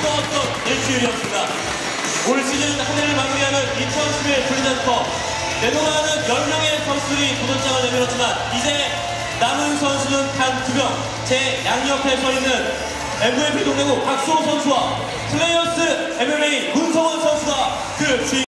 뜨거웠던 일주일이었습니다. 올 시즌 한 해를 마무리하는 2011 프리젠터. 내노라는 10명의 선수들이 도전장을 내밀었지만 이제 남은 선수는 단 2명. 제 양옆에 서 있는 MVP 동래구 박수호 선수와 플레이어스 MMA 문성원 선수가 그 주인